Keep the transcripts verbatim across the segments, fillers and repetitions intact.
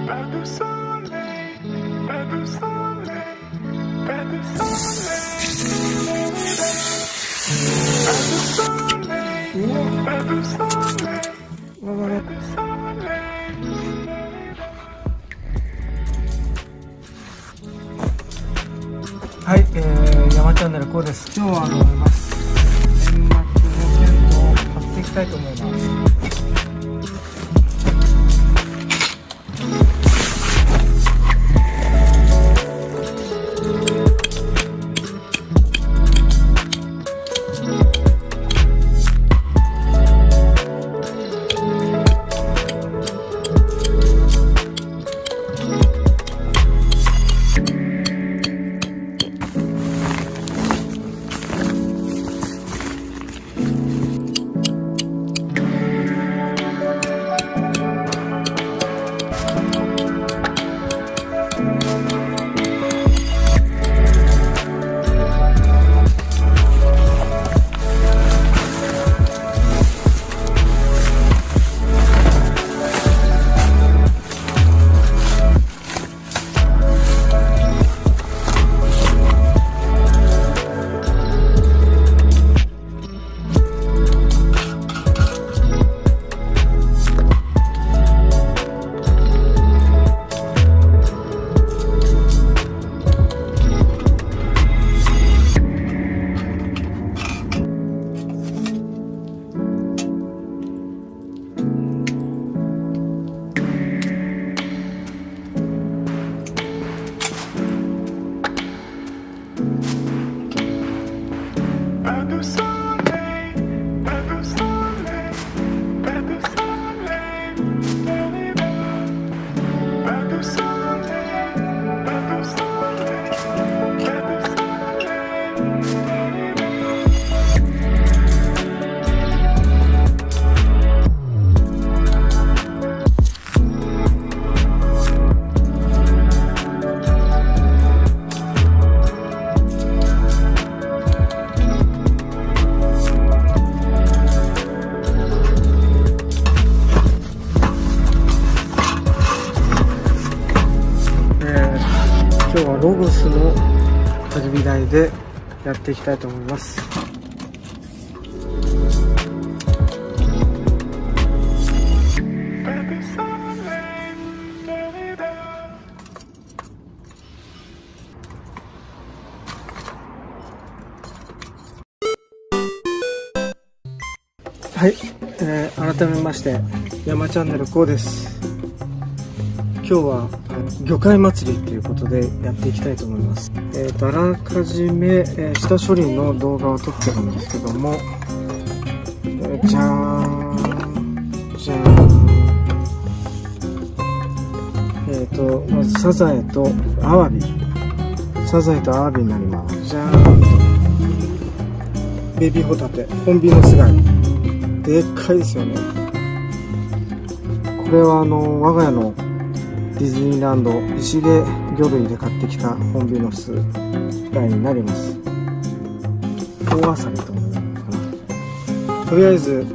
はい、えー、山チャンネルこうです。今日はあのます。年末のテントを買っていきたいと思います。今日はロゴスの焚き火台でやっていきたいと思います。はい、えー、改めまして山チャンネルこうです。今日は魚介祭りということでやっていきたいと思います。えーと、あらかじめ、えー、下処理の動画を撮ってるんですけども、えー、じゃーんじゃーんえーとまずサザエとアワビサザエとアワビになります。じゃーんとベビーホタテ本美の巣貝でっかいですよね。これはあの我が家のディズニーランド石毛魚類で買ってきた本美の巣貝になります。大アサリと思うのかな。とりあえず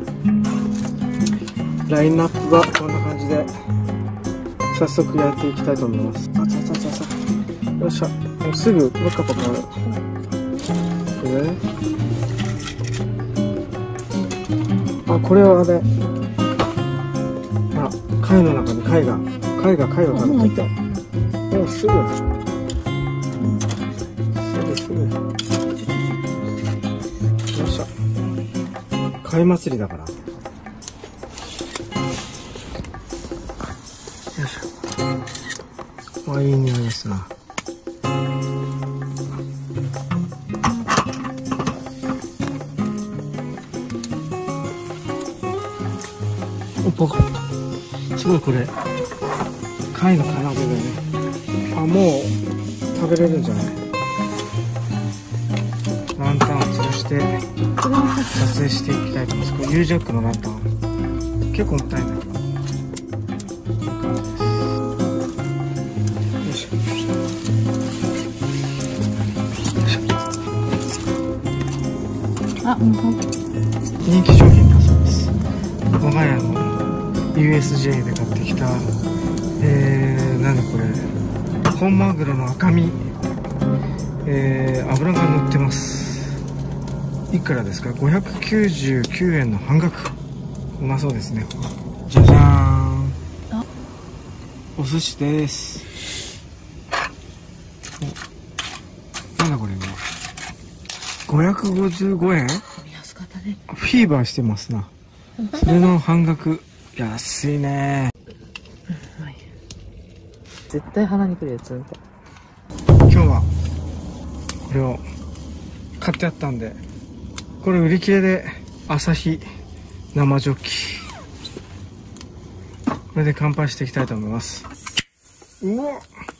ラインナップはこんな感じで早速焼いていきたいと思います。あささささよっしゃ、もうすぐパカパカある。これあ、これはあれあ、貝の中に貝が貝が貝を食べてた。もうすぐすぐすぐよっしゃ、貝祭りだから。よいしょ。あ、いい匂いですな。おっぽすごい、これ貝の唐揚げだよね。あ、もう食べれるんじゃない。ランタンを吊るして撮影していきたいと思います。これ ユージャックのランタン結構重たいんだけど、こういう感じです。よいしょよいしょ。あ、人気商品だそうです。我が家の ユーエスジェー で買ってきた、えー本マグロの赤身、えー、脂が乗ってます。いくらですか？ごひゃくきゅうじゅうきゅうえんの半額。うまそうですね。じゃじゃーん、お寿司です。お、なんだこれは。ごひゃくごじゅうごえん。 安かったね。 フィーバーしてますな。それの半額。安いね。 絶対鼻にくるやつ。 今日はこれを買ってあったんで、これ売り切れで朝日生ジョッキ、これで乾杯していきたいと思います。うわっ、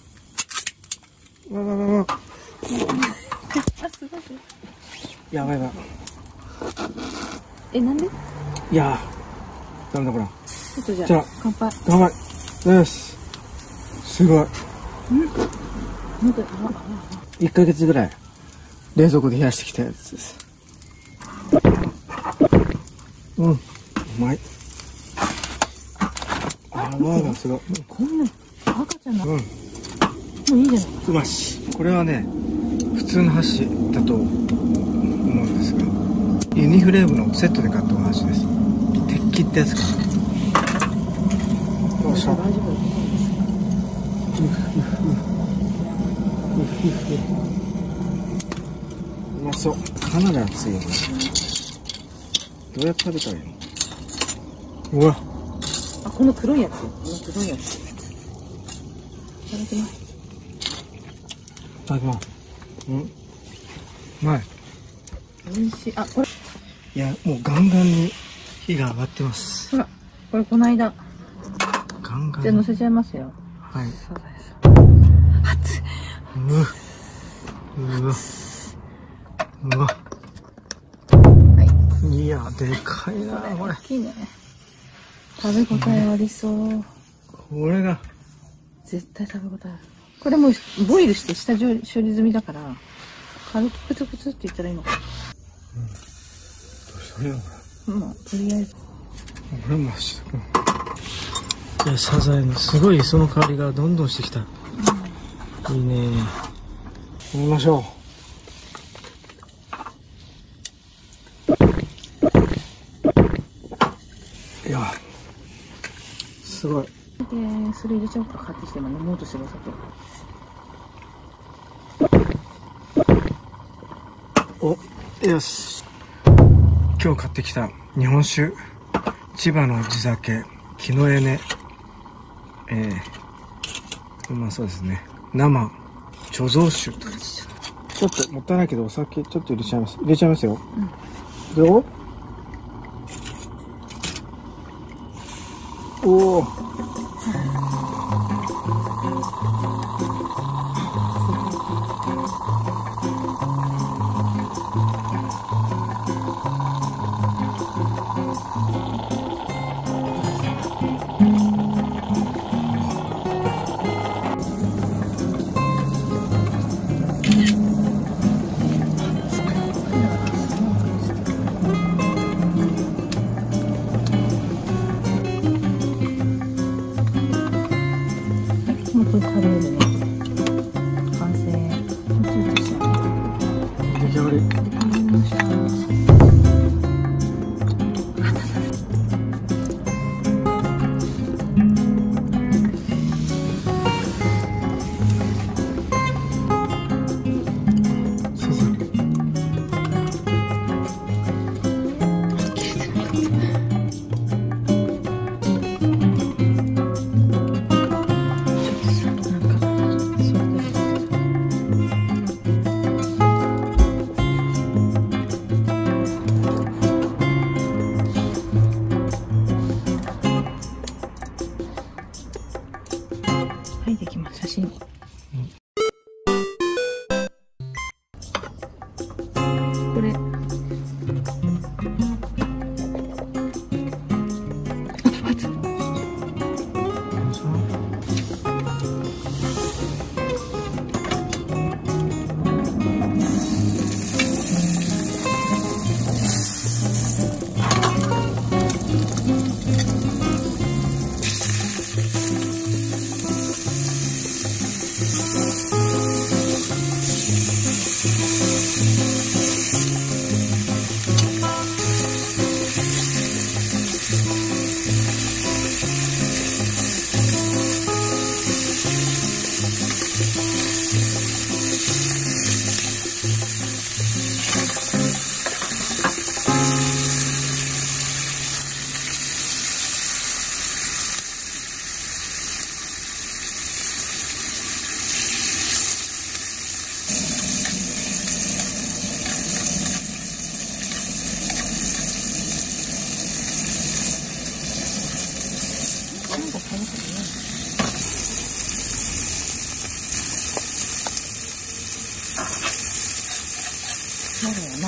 わわわわ、やばいな。 え、なんで？ いやー、ダメだこれ。 ちょっとじゃあ、 じゃあ乾杯。 乾杯です。すごい。いっかげつぐらい冷蔵庫で冷やしてきたやつです。うん、うまい。あ、泡がすごい。 こんな赤ちゃんな。 うん、 もういいじゃない。 うまし。これはね、普通の箸だと思うんですが、ユニフレームのセットで買ったお箸です。鉄器ってやつかな。よいしょ。大丈夫。うまそう。かなり熱いよね。どうやって食べたらいいの？うわ。 あ、この黒いやつ。この黒いやつ。いただきます。 いただきます。うん。うまい。 美味しい。あ、これ。 いや、もうガンガンに火が上がってます。 ほら、これこの間。 ガンガン。 じゃあ乗せちゃいますよ。 はい。 そうです。熱い。 うわ。うわ。うわ。はい。いや、でかいな、これ。 大きいね。食べ応えありそう。 これが。 絶対食べ応えある。これもボイルして下処理済みだから、軽くプツプツって言ったらいいのかな。 うん。どうしたらいいのかな。まあ、とりあえず。 これもし、いや、サザエのすごい磯の香りがどんどんしてきた。うん、いいね。飲みましょう。いや、すごい。で、 それ入れちゃおうか。買ってきて今飲もうとしてるお酒。お、よし。今日買ってきた日本酒、千葉の地酒、木のエネ。えー、うまそうですね。生貯蔵酒。ちょっともったいないけど、お酒ちょっと入れちゃいます。入れちゃいますよ。うん、どう？おお。 これカレーでね、完成。 出来上がり。 はい、できます。写真。うん、これ。熱い。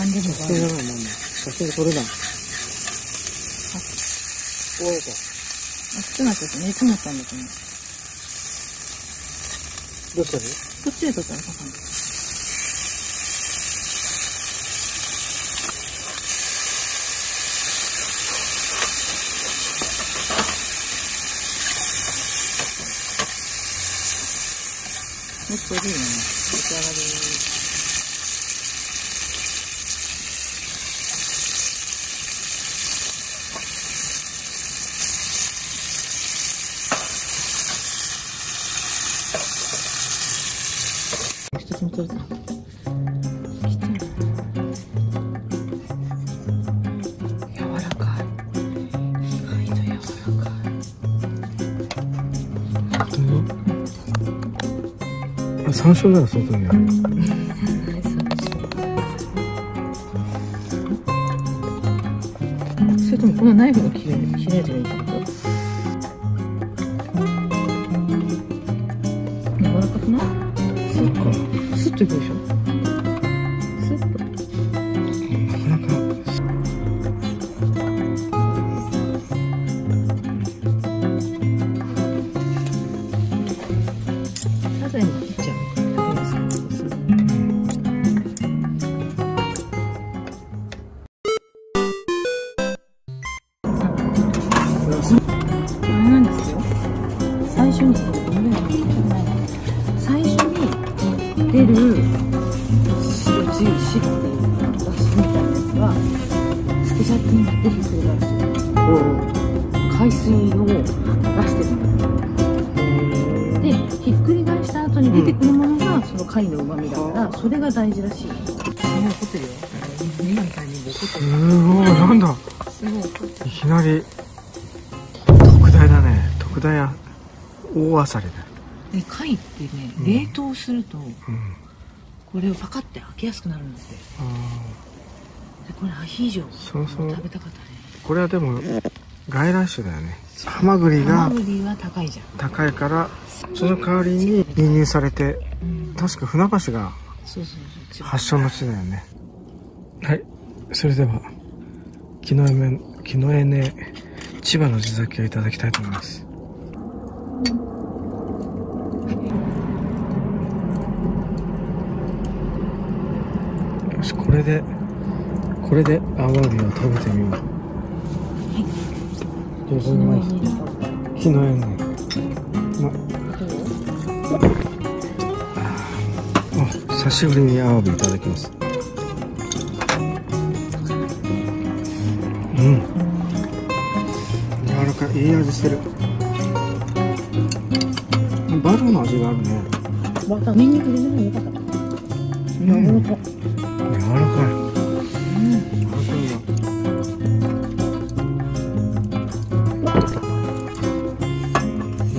何でも写真がないもんね。写真が撮れない。終われた。 熱くなっちゃって熱持ったんだと思う。 どうしたの？ こっちで撮ったらかかんない。もっといいよね。出来上がり。一つも取れた。柔らかい。意外と柔らかい。 山椒だよ、外にある。 それともこのナイフが切れる、切れるといいってこと？柔らかくない？スッと、スッといくでしょ？スッと。 なかなか。 サザエに切っちゃう。あれなんですよ。最初に、最初に出る白つゆ、白っていうか、だしみたいなやつは、捨てちゃっていいんだってひっくり返す。海水を出してるの。で、ひっくり返した後に出てくるものが、その貝の旨味だから、それが大事らしい。すごい怒ってるよ。目みたいに怒ってる。 すごい、なんだ。 すごい怒ってる。 いきなり。特大だね。特大や大アサリだよ。 で貝ってね、 うん、 冷凍すると、うん、これをパカって開けやすくなるんだって。でこれアヒージョそうそう食べたかったね。 これはでも外来種だよね。ハマグリがハマグリは高いじゃん。 高いからその代わりに輸入されて、うん、確か船橋が発祥の地だよね。はい、それでは木の芽木の芽ね千葉の地酒をいただきたいと思います。よし、これでこれでアワビを食べてみよう。はい。どうぞ。木の芽ね。ま、あ、久しぶりにアワビいただきます。うん。柔らかい、いい味してる。バターの味があるね。 バター、ニンニク入れないのよかった。柔らかい。 柔らかい。うん。柔らかいな。うん。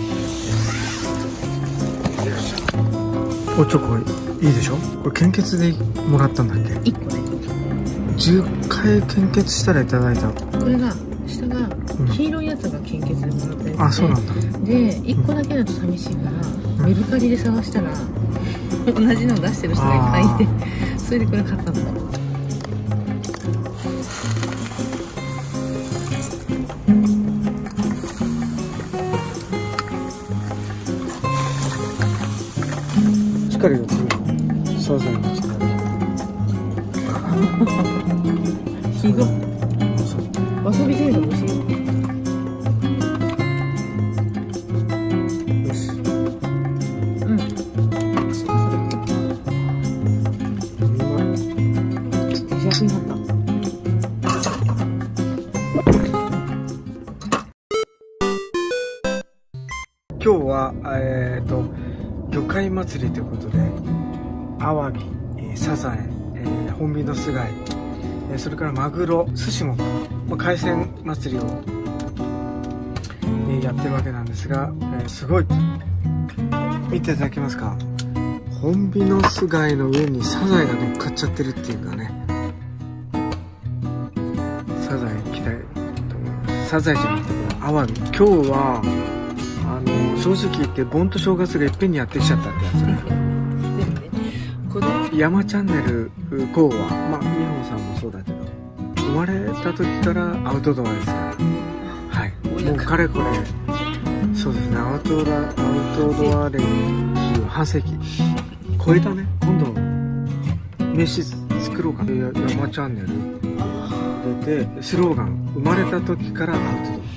おちょこいいでしょ。これ献血でもらったんだっけ。 いっこね。 じゅっかい献血したらいただいた。 これが下が黄色いやつが献血でもらったやつで、 あ、そうなんだ。 でいっこだけだと寂しいから、うん、メルカリで探したら同じのを出してる人がいっぱいいて、それでこれ買ったの。 光が強いサザエの力。 ひどっ。わさび醤油が美味しい。 よし。 うん。主役になった。 今日はえっと魚介祭りということで、アワビ、サザエ、えー、本美の巣貝、えー、それからマグロ、寿司も、まあ、海鮮祭りを、えー、やってるわけなんですが、えー、すごい見ていただけますか。本美の巣貝の上にサザエが乗っかっちゃってるっていうかね。サザエ行きたいと思います。サザエじゃなくてアワビ。今日はあの正直言って盆と正月がいっぺんにやってきちゃったってやつね。 でもね、この山チャンネル号は、まあ、美穂さんもそうだけど、生まれた時からアウトドアですから。はい。もうかれこれ、そうですね、アウトドア、アウトドア歴半世紀超えたね。今度、飯作ろうかな。山チャンネル出て、スローガン、生まれた時からアウトドア。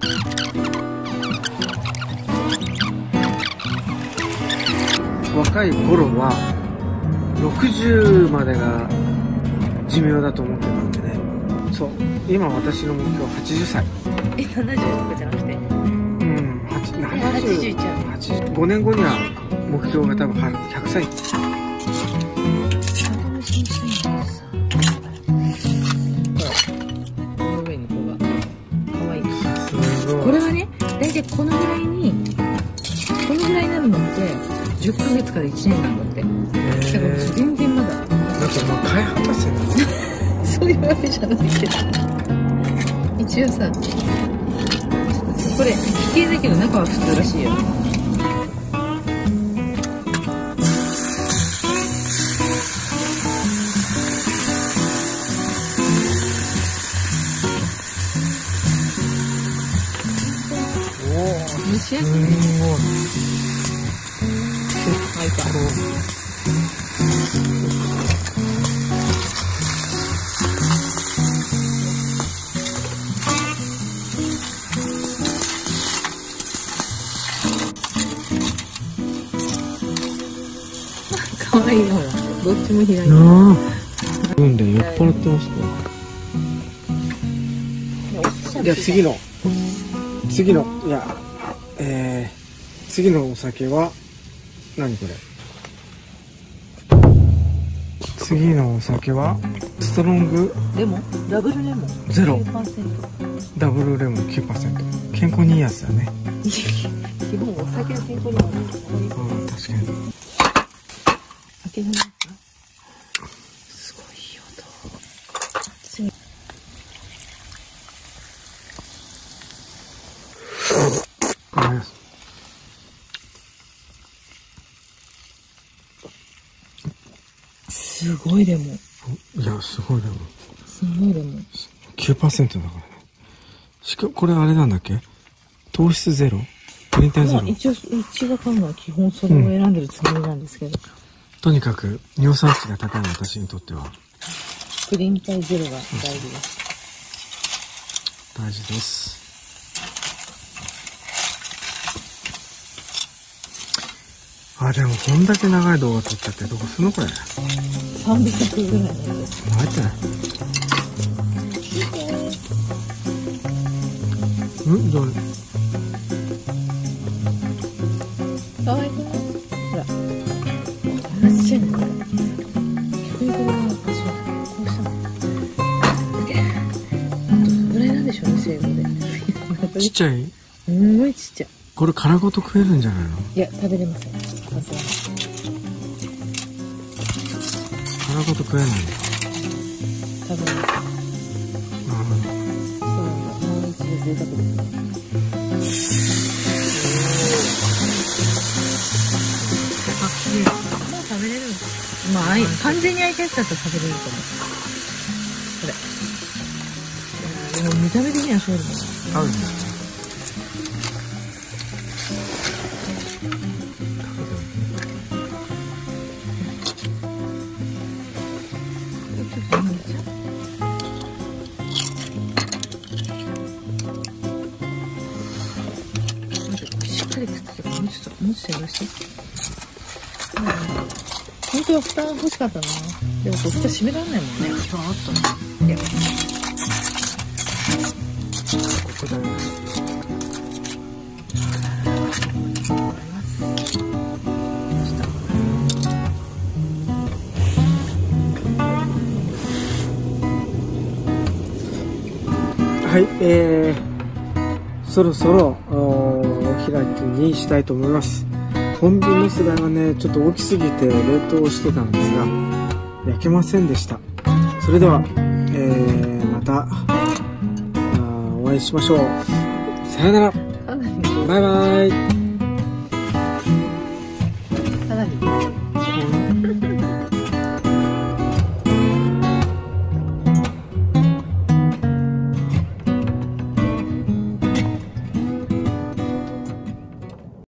若い頃はろくじゅうまでが寿命だと思ってたんでね。そう、今私の目標はちじゅっさい。 え、ななじゅうとかじゃなくて、 うんはちじゅう、はちじゅう、ごねんごには目標が多分ひゃくさい。 この上にこがかわいい。これはね、大体このぐらいにこのぐらいになるのってじゅっかげつからいちねんなんだって。だから全然まだ。 だってもう開発してるのそういうわけじゃないけど。一応さ、これ危険だけど中は普通らしいよ。 おお、 蒸し焼きね。開いた。かわいいのがどっちも開いてる。 うんで酔っ払ってますね。じゃあ次の次のいやえー、次のお酒は何これ。次のお酒はストロングレモン、ダブルレモンゼロ、 きゅうパーセント。 ダブルレモン きゅうパーセント。 健康にいいやつだね。 基本お酒は健康にもいい。 うん、確かに。 開けないか。すごいいい音。すごいレモン。 いや、すごいレモン。 すごいレモン。 きゅうパーセント だからね。しかも、これあれなんだっけ？糖質ゼロ？プリン体ゼロ？ まあ、一応、うちが買うのは基本それを選んでるつもりなんですけど。うん、 とにかく、尿酸値が高い私にとっては。 プリン体ゼロが大事です。 大事です。あ、でもこんだけ長い動画撮っちゃってどうすんのこれ。 さんびゃくぐらいなんです。 入ってない。んどれ。 かわいくない？ほら。同じじゃない。教育が、そう、こうしたの。どのぐらいなんでしょうね、生後で。 ちっちゃい？ すんごいちっちゃい。 これ殻ごと食えるんじゃないの？ いや、食べれません。さすがに。 殻ごと食えないんだ。 食べれません。 なるほど。 そうなんだ。もう一度贅沢ですね。あ、綺麗。もう食べれるんです。まあ、完全に開いたやつだと食べれると思う。これ。でも見た目的にはそうだな。 合うんだ。 しっかり食ってたからもうちょっともうちょっとやらして。本当は蓋欲しかったな。でもこう蓋閉められないもんね。蓋あったの。いや。 ここだよ。はい、えー、そろそろお開きにしたいと思います。本瓶の巣がね、ちょっと大きすぎて冷凍してたんですが、焼けませんでした。それでは、えー、またお会いしましょう。さよなら。バイバイ。